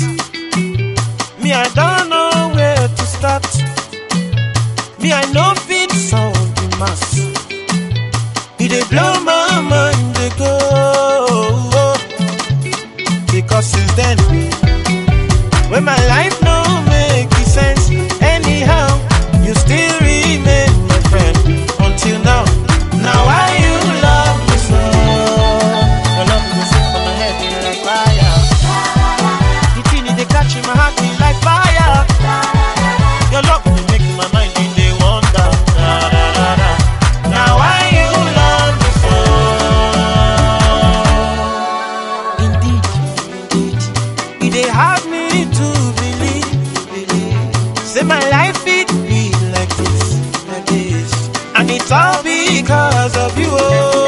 Me, I don't know where to start. Me, I know fit sound the mass. It dey blow my mind, they go. Because since then, when my life no make sense, anyhow, you still remain my friend until now. Now why you love me so? Your love me so for my head in like fire. The thing is they catch in my heart in like fire. Your love will make my mind in the wonder. Now why you love me so? Indeed, it dey hard me to believe. Say my life it be like this, and it's all because of you.